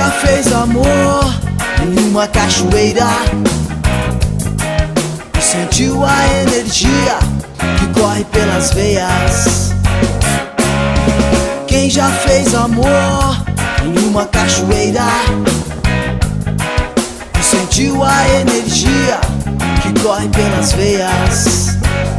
já fez amor em uma cachoeira e sentiu a energia que corre pelas veias? Quem já fez amor em uma cachoeira e sentiu a energia que corre pelas veias?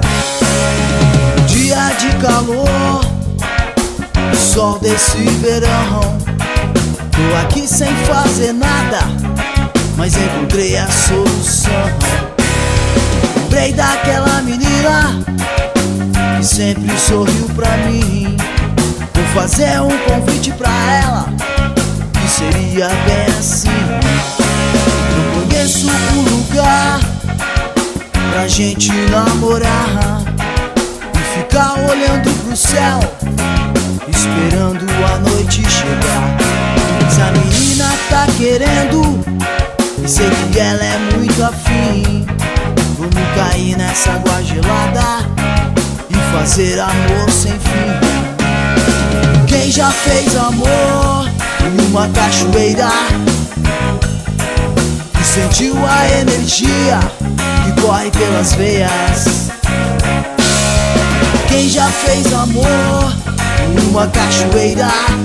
Dia de calor, sol desse verão, tô aqui sem fazer nada, mas encontrei a solução. Lembrei daquela menina que sempre sorriu pra mim. Vou fazer um convite pra ela, que seria bem assim. Eu conheço um lugar pra gente namorar e ficar olhando pro céu, esperando a noite chegar. Se a menina tá querendo, sei que ela é muito afim, vamos cair nessa água gelada e fazer amor sem fim. Quem já fez amor em uma cachoeira e sentiu a energia que corre pelas veias? Quem já fez amor em uma cachoeira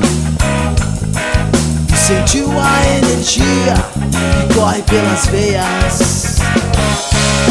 e sentiu a energia que corre pelas veias?